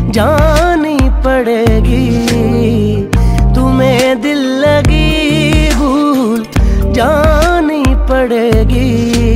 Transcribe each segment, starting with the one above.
जानी पड़ेगी। तुम्हें दिल लगी भूल जानी पड़ेगी।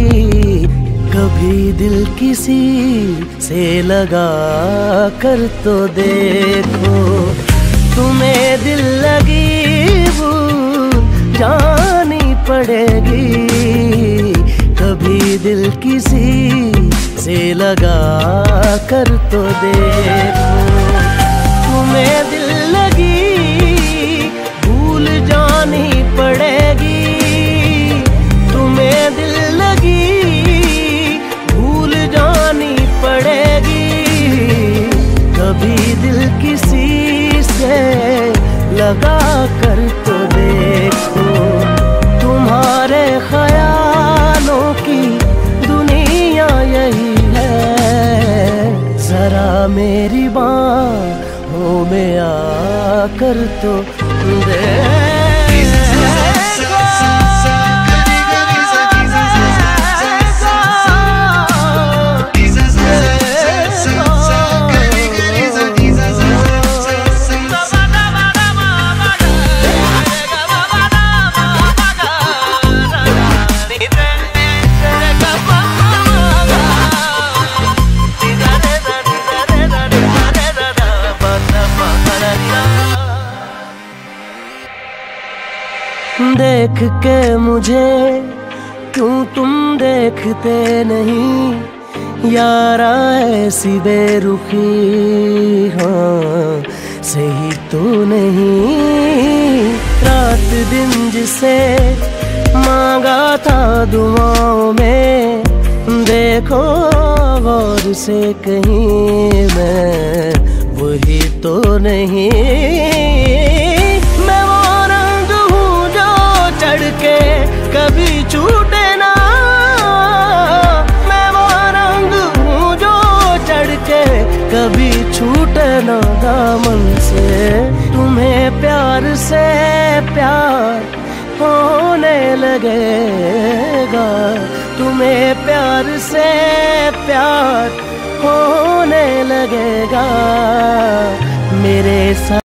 कभी दिल किसी से लगा कर तो देखो। तुम्हें दिल लगी भूल जानी पड़ेगी। कभी दिल किसी से लगा कर तो देखो। तुम्हें दिल लगी भूल जानी पड़ेगी। तुम्हें दिल लगी भूल जानी पड़ेगी। कभी दिल किसी से लगा कर तो देखो। तुम्हारे ख्यालों की दुनिया यही है। जरा मेरी बाहों में आकर तो देखो। देख के मुझे क्यों तुम देखते नहीं। यारा ऐसी बेरुखी हाँ सही तो नहीं। रात दिन जिसे मांगा था दुआओं में, देखो गौर से कहीं मैं वही तो नहीं। के कभी छूटे ना, मैं वो रंग हूँ जो चढ़ के कभी छूटे ना दामन से। तुम्हें प्यार से प्यार होने लगेगा। तुम्हें प्यार से प्यार होने लगेगा मेरे साथ।